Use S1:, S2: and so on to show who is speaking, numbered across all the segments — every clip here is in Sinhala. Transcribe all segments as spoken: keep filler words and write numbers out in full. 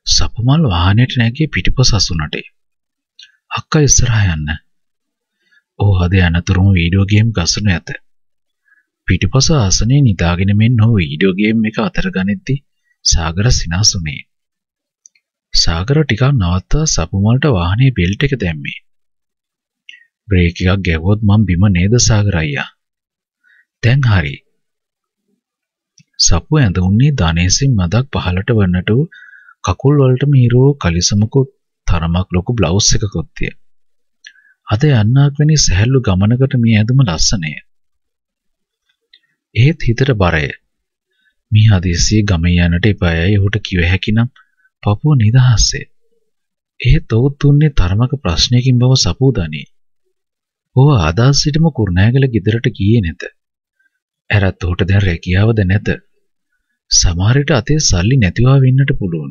S1: සපුමල් වාහනයට නැගී පිටිපස අසුනට. අක්කා ඉස්සරහා යන්න. "ඕ අද යනතුරුම වීඩියෝ ගේම් ගසනු ඇත." පිටිපස ආසනයේ නිදාගෙන මෙන් ඔහු වීඩියෝ ගේම් එක අතර ගනිද්දී සාගර සිනාසුනේ. සාගර ටිකක් නවත්තා සපුමල්ට වාහනේ බෙල්ට් එක දැම්මේ. "බ්‍රේක් එකක් ගැවුවොත් මං බිම නේද සාගර අයියා?" "දැන් හරි." සපු ඇඳ උන්නේ ධනේසින් මදක් පහලට වන්නට වූ කකුල් වලට මීරෝ කලිසමකුත් තරමක් ලොකු බ්ලවුස් එකකුත් තිය. අද යන්නක් වෙනි සැහැල්ලු ගමනකට මේ ඇඳුම ලස්සනය. ඒත් හිතට බරය. මේ හදිස්සියේ ගමේ යන්නට එපායයි ඔහුට කිව හැකිනම් පපුව නිදහස්සේ. ඒත් ඔහු තුන්නේ තරමක ප්‍රශ්නයකින් බව සපු දනී. ඔහු ආදාස් සිටම කුරුණෑගල ගෙදරට ගියේ නැත. ඇරත් ඔහුට දැන් රැකියාවද නැත. සමහර විට අතේ සල්ලි නැතිවා වෙන්නට පුළුවන්.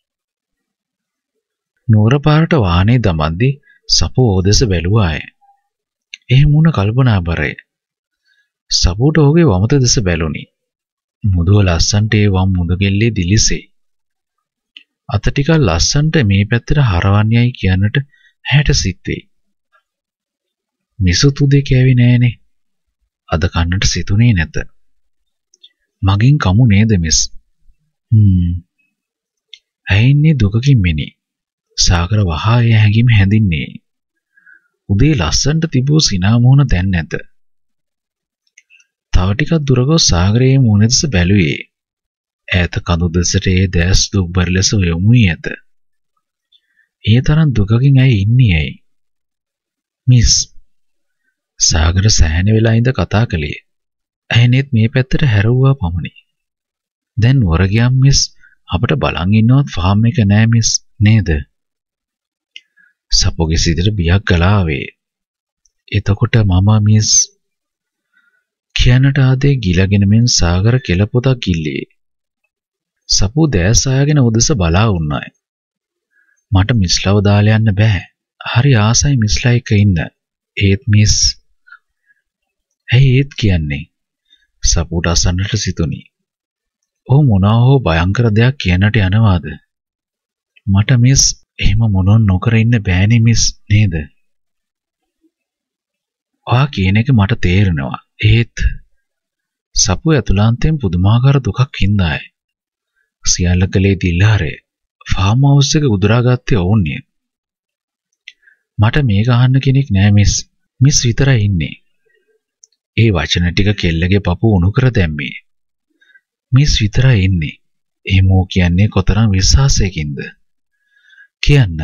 S1: නුවර පාරට වාහනේ දමද්දී සපු ඕදෙස බැලුවාය. එහෙම වුණ කල්පනාබරය. සපුට ඔහුගේ වමත දෙස බැලුනි. මුදුව ලස්සන්ට ඒ වම් මුදගෙල්ලේ දිලිසේ. අත ටිකක් ලස්සන්ට මේ පැත්තට හරවන්නේයි කියන්නට හැට සිත්වේ. මිසුතු දෙක ඇවි නෑනේ. අද කන්නට සිතුනේ නැත. "මගෙන් කමු නේද මිස්?" "හ්ම්." ඇයින්නේ දුකකින් මිනි. සාගර වහා එය හැඟීම හැඳින්නේ. උදේ ලස්සන්ට තිබූ සිනා මුහුණ දැන් නැත. තව ටිකක් දුර ගොස් සාගරයේ මුහුණ දෙස බැලුවේ. ඈත කඳු දෙසට ඒ දැස් දුක්බර ලෙස යොමු වී ඇත. ඒ තරම් දුකකින් ඇයි ඉන්නේ ඇයි? "මිස්." සාගර සෑහෙන වෙලා ඉඳ කතා කළේ. ඇහෙනෙත් මේ පැත්තට හැරවුවා පමණි. "දැන් නුවර ගියම් මිස් අපිට බලන් ඉන්නවත් ෆාම් එක නෑ මිස් නේද?" සපුගේ සිතට බියක් ගලා ආවේ. "එතකොට මම මිස්" කියන්නට ආදී ගිලගෙන මෙන් සාගර කෙලපොතක් ගිල්ලේ. සපු දැස් ආයගෙන උදෙස බලා වුණාය. "මට මිස්ලව දාලා යන්න බෑ. හරි ආසයි මිස්ලා එක්ක ඉන්න. ඒත් මිස්" "ඇයි ඒත් කියන්නේ?" සපුට අසන්නට සිතුනි. "ඔහු මොනවා හෝ භයංකර දෙයක් කියන්නට යනවාද?" "මට මිස් එහෙම මොනොන් නොකර ඉන්න බෑනේ මිස් නේද?" "ඔයා කියන එක මට තේරෙනවා. ඒත්" සපු ඇතුළාන්තයෙන් පුදුමාකාර දුකක් හින්දාය. සියල්ල කලේ දිල්හාරය. ෆාම් හවුස් එක උදුරාගත්තේ ඔවුන්ය. "මට මේක අහන්න කෙනෙක් නෑ මිස්. මිස් විතරයි ඉන්නේ." ඒ වචන ටික කෙල්ලගේ පපුව උණු කර දැම්මේ. "මිස් විතරයි ඉන්නේ." එහෙම ඕ කියන්නේ කොතරම් විශ්වාසයකින්ද? "කියන්න."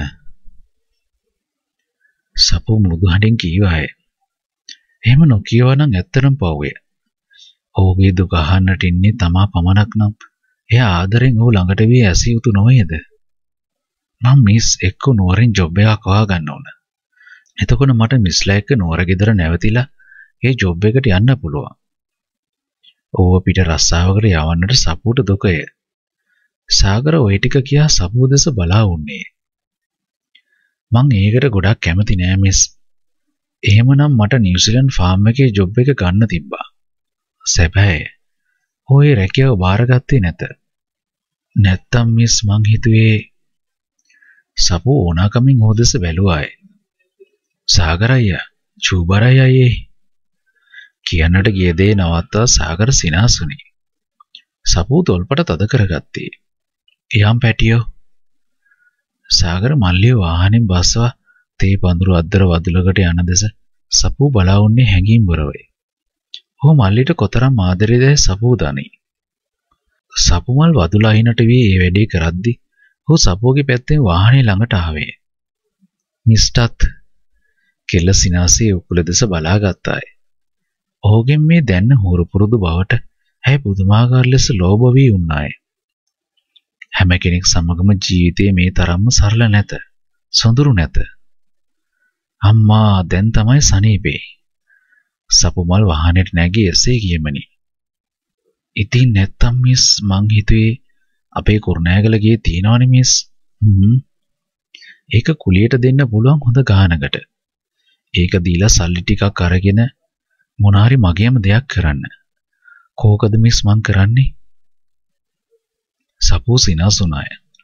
S1: සපු මෘදු හඬින් කීවාය. "එහෙම නොකියවා නම් ඇත්තටම පව්වේ. ඔහුගේ දුක අහන්නට ඉන්නේ තමා පමණක් නම් එයා ආදරෙන් ඔහු ළඟට වී ඇසිය යුතු නොවේද? මම මිස් එක්ක නුවරින් ජොබ් එකක් හොයාගන්න ඕන. එතකොට මට මිස්ලා එක්ක නුවර ගෙදර නැවතිලා ඒ ජොබ් එකට යන්න පුළුවන්." "ඕව පිට රස්සාවකට යවන්නට සපුට දුකය." සාගර ওই ටික කියා සපුව දෙස බලා වුණේ. "මං ඒකට ගොඩක් කැමති නෑ මිස්. එහෙමනම් මට නිව්සීලන්ත ෆාම් එකේ ජොබ් එක ගන්න තිබ්බා." "සැබෑ. ඔය රැකියාව බාරගත්තේ නැත." "නැත්තම් මිස් මං හිතුවේ." සපු ඕනාකමින් ඔහු දෙස බැලුවාය. "සාගර අයියා, චූබරයි අයියේ." කියන්නට ගිය දේ නවත්තා සාගර සිනාසුනි. සපු තොල්පට තද කරගත්තේ. "යම් පැටියෝ." සාගර මල්ලිය වාහනෙන් බස්සවා තේ පඳුරු අද්දර වදුලකට යන දෙස සපු බලා වුණේ හැඟීම් වරවයි. ඔහු මල්ලිට කොතරම් ආදරේදයි සපු දනී. සපුමල් වදුල අහිනට වී ඒ වැඩේ කරද්දී ඔහු සපුගේ පැත්තෙන් වාහනේ ළඟට ආවේ. "මිස්ටත්" කෙල්ල සිනාසේ උකුල දෙස බලා ගත්තාය. ඔහුගෙන් මේ දැන්න හුරු පුරුදු බවට ඇය පුදුමාකාර ලෙස ලෝභ වී උන්නාය. හැම කෙනෙක් සමගම ජීවිතයේ මේ තරම්ම සරල නැත. සොඳුරු නැත. "අම්මා දැන් තමයි සනීපේ." සපුමල් වාහනේට නැගී එසේ කියමනි. "ඉතින් නැත්තම් මිස් මං හිතුවේ අපේ කුරුණෑගල ගියේ තියනවනේ මිස්." "හ්ම්. ඒක කුලියට දෙන්න පුළුවන් හොඳ ගානකට. ඒක දීලා සල්ලි ටිකක් අරගෙන මොනාරි මගේම දෙයක් කරන්න. කෝකද මිස් මං කරන්නේ?" සපු සිනාසුනාය.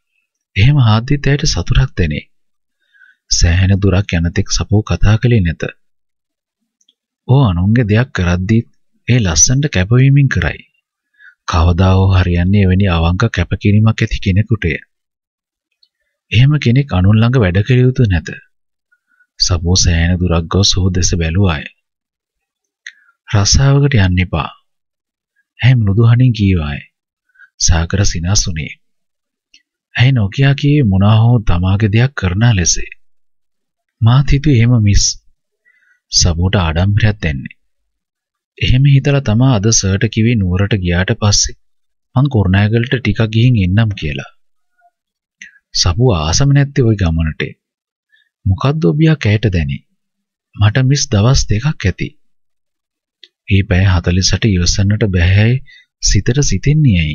S1: එහෙම ආද්දිත් ඇයට සතුටක් දැනේ. සෑහෙන දුරක් යනතෙක් සපෝ කතා කළේ නැත. ඕ අනුන්ගේ දෙයක් කරද්දී ඒ ලස්සනට කැපවීමෙන් කරයි. කවදා හෝ හරියන්නේ එවැනි අවංක කැපකිරීමක් ඇති කෙනෙකුටය. එහෙම කෙනෙක් අනුන් ළඟ වැඩ කළ යුතු නැත. සපෝ සෑහෙන දුරක් ගොස් ඔහු දෙස බැලුවාය. රස්සාවකට යන්න එපා. ඇයි මෘදු හඬින් කීවාය. සාගර සිනාසුනේ. ඇයි නොකියා කීවේ මොනවා හෝ තමාගේ දෙයක් කරන ලෙසේ. මාත් හිතුවේ එහෙම මිස්. සපෝට ආඩම්බරයක් දැන්නේ. එහෙම හිතලා තමා අද සර්ට කිව්වේ නුවරට ගියාට පස්සේ මං කුරුණෑගලට ටිකක් ගිහින් එන්නම් කියලා. සපුව ආසම නැත්තේ ওই ගමනට. මොකද්ද ඔබියා කෑට දැනේ. මට මිස් දවස් දෙකක් ඇති. ඒ පැය හතළිස් අට ඉවසන්නට බැහැයි සිතට සිතෙන්නේ ඇයි?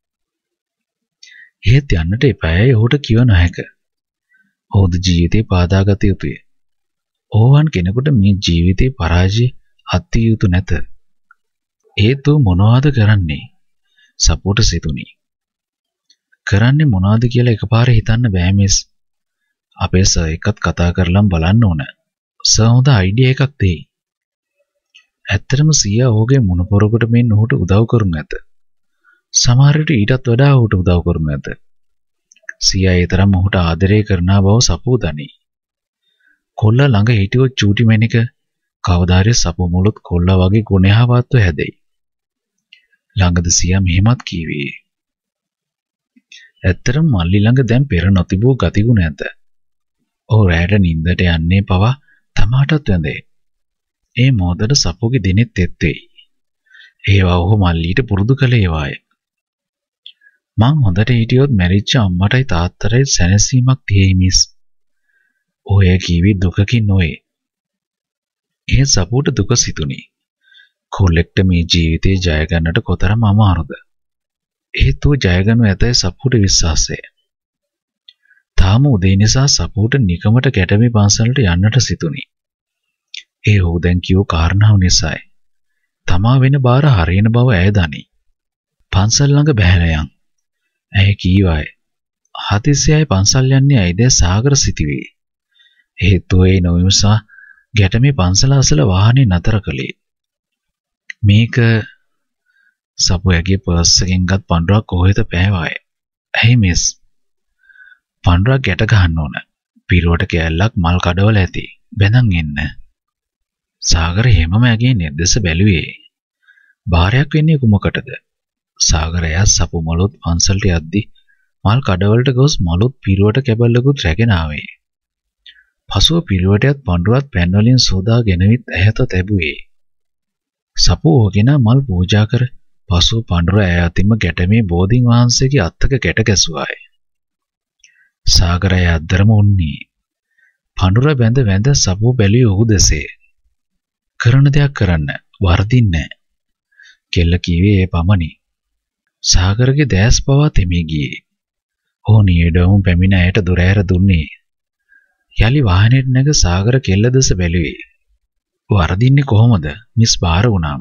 S1: එහෙත් යන්නට එපායි ඔහුට කිව නොහැක. ඔහුද ජීවිතේ පාදාගත යුතුය. ඕවන් කෙනෙකුට මේ ජීවිතේ පරාජය අත්විය යුතු නැත. ඒත් ඌ මොනවද කරන්නේ? සපෝට සිතුනි. කරන්නේ මොනවද කියලා එකපාරේ හිතන්න බෑ මිස්. අපේ සර් එක්කත් කතා කරලම් බලන්න ඕන. සර් හොඳ අයිඩියා එකක් දෙයි. ඇත්තටම සීයා ඔහුගේ මොනපොරකට මෙන්න ඔහුට උදව් කරුණු ඇත. සමහර විට ඊටත් වඩා ඔහුට උදව් කරුණු ඇත. සීයා ඒ තරම් ඔහුට ආදරය කරන බව සපෝ දනී. කොල්ලා ළඟ හිටියොත් චූටි මැනික කවදාරි සපෝ මුලුත් කොල්ලා වගේ ගුණයහවත්ව හැදෙයි. ළඟද සීයා මෙහෙමත් කීවේ. ඇත්තටම මල්ලි ළඟ දැන් පෙර නොතිබූ ගතිගුණ ඇත. ඔහු රැයට නිින්දට යන්නේ පවා තමාටත් වැඳේ. ඒ මොහොතට සපෝගේ දිනෙත් තෙත් වෙයි. ඒවා ඔහු මල්ලිට පුරුදු කළේ වාය. මං හොඳට හිටියොත් මැරිච්ච අම්මටයි තාත්තටයි සැනසීමක් තියෙයි මිස්. ඔය කීවි දුකකින් නොවේ. ඒ සපෝට දුක සිතුනි. කොල්ලෙක්ට මේ ජීවිතේ ජය ගන්නට කොතරම් අමාරුද? ඒත් ඌ ජය ගනු ඇතයි සපෝට විශ්වාසය. තාම උදේ නිසා සපෝට නිකමට ගැටමි පන්සලට යන්නට සිතුනි. ඒ ඔහු දැන් කියෝ කාරණාව නිසායි. තමා වෙන බාර හරියන බව ඇය දනි. පන්සල් ළඟ බැහැලා යන්. ඇය කීවාය. හදිස්සියයි පන්සල් යන්නේ ඇයිද සාගර සිටිවේ. ඒත් ඔය නොවිමසා ගැටමි පන්සල අසල වාහනේ නතර කළේ. මේක සපුවගේ පර්ස් එකෙන් ගත් පඳුරක් කොහෙද පෑවාය. ඇයි මිස්? පඳුරක් ගැට ගහන්න ඕන. පිරුවට කෑල්ලක් මල් කඩවල ඇති. බැඳන් එන්න. සාගර හැමම ඇගේ නිර්දේශ බැලුවේ. බාරයක් වෙන්නේ කුමකටද? සාගරය සපු මලොත් පන්සලට යද්දී මල් කඩවලට ගොස් මලොත් පිරුවට කැබල්ලකුත් රැගෙන ආවේ. පසුව පිරුවටයත් පඳුරත් පෑන් වලින් සෝදා ගෙනවිත් ඇහැත තැබුවේ. සපු ඕගෙන මල් පූජා කර පසුව පඳුර ඈ අතින්ම ගැටමේ බෝධීන් වහන්සේගේ අත්තක ගැට ගැසුවාය. සාගරය අද්දරම උන්නේ. පඳුර බැඳ වැඳ සපු බැලිය ඔහු දෙසේ. කරන දෙයක් කරන්න වර්ධින්නේ නැහැ. කෙල්ල කීවේ ඒ පමණි. සාගරගේ දැස් පවා තෙමී ගියේ. ඔහු නියඩවුම් පැමිණ ඇයට දොර ඇර දුන්නේ. යලි වාහනේට නැග සාගර කෙල්ල දෙස බැලුවේ. වර්ධින්නේ කොහොමද? මිස් බාර වුණාම.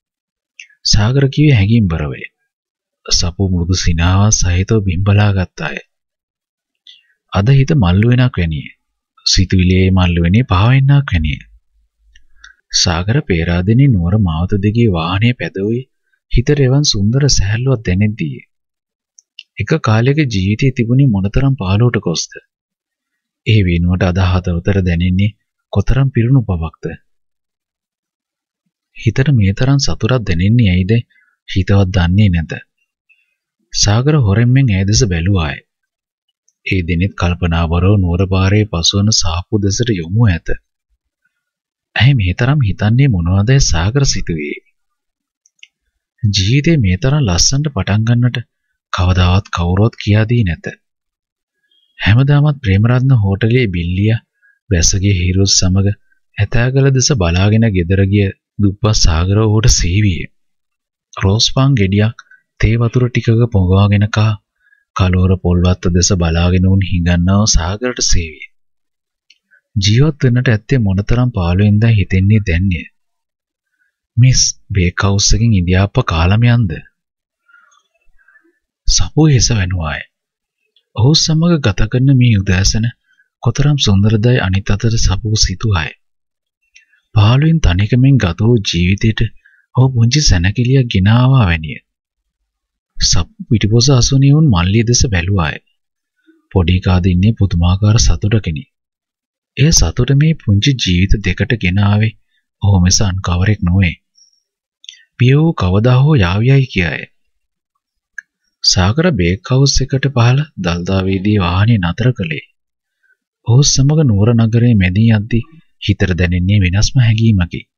S1: සාගර කිව්වේ හැඟීම්බරව. සපු මෘදු සිනාව සහිතව බිම්බලා ගත්තාය. අද හිත මල්ලු වෙනක් වැනිය. සිතුවිලේ මල්ලු වෙන්නේ පාවෙන්නක් වැනිය. සාගර පේරාදෙනී නුවර මාවත දිගේ වාහනේ පැදවුවේ හිතට එවන් සුන්දර සැහැල්ලුවක් දැනෙද්දී. එක කාලයක ජීවිතයේ තිබුණේ මොනතරම් පාළුවට කොස්ද? ඒ වෙනුවට අද හදවතට දැනෙන්නේ කොතරම් පිරුණු බවක්ද? හිතට මේ තරම් සතුටක් දැනෙන්නේ ඇයිද? හිතවත් දන්නේ නැත. සාගර හොරෙන්ෙන් ඈ දෙස බැලුවාය. ඒ දිනෙත් කල්පනාවරව නුවර පාරේ පසුවන සාප්පු දෙසට යොමු ඇත. ඇයි මේ තරම් හිතන්නේ මොනවදයි සාගර සිතුවේ. ජීවිතේ මේ තරම් ලස්සනට පටන් ගන්නට කවදාවත් කවුරුවත් කියා දී නැත. හැමදාමත් ප්‍රේමරත්න හෝටලයේ බිල්ලිය බැසගේ හිරුස් සමග ඇතෑගල දෙස බලාගෙන ගෙදර ගිය දුප්පත් සාගර ඔහුට සීවියේ. රෝස් පාන් ගෙඩියක් තේ වතුර ටිකක පොඟවාගෙන කා කලවර පොල්වත්ත දෙස බලාගෙන උන් හිඟන්නව සාගරට සීවියේ. ජීවත් වෙන්නට ඇත්තේ මොනතරම් පාළුවෙන්ද හිතෙන්නේ දැන්නේ. මිස් බේක් හවුස් එකකින් ඉන්දියාප්ප කාලම යන්ද? සපෝ හිස වෙනුවාය. ඔහු සමග ගත කරන මේ උදෑසන කොතරම් සුන්දරදයි අනිත් අතට සපුව සිතුවයි. පහළුවෙන් තනිකමින් ගත වූ ජීවිතයට ඔහු පුංචි සැනකිලියක් ගෙන ආවා වැනිය. සප්පු පිටිපොස අසුනේ වුන් මල්ලිය දෙස බැලුවාය. පොඩි කාදින්නේ පුදුමාකාර සතුටකිනි. ඒ සතුට මේ පුංචි ජීවිත දෙකට ගෙන ආවේ ඔහු මිස අන් කවරෙක් නොවේ. පියෝ කවදා හෝ යාවියයි කියයි. සාගර බේක් හවුස් එකට පහළ දල්දාවේදී වාහනේ නතර කළේ. ඔහු සමග නුවර නගරයේ මැදී යද්දී හිතට දැනෙන්නේ වෙනස්ම හැඟීමකි.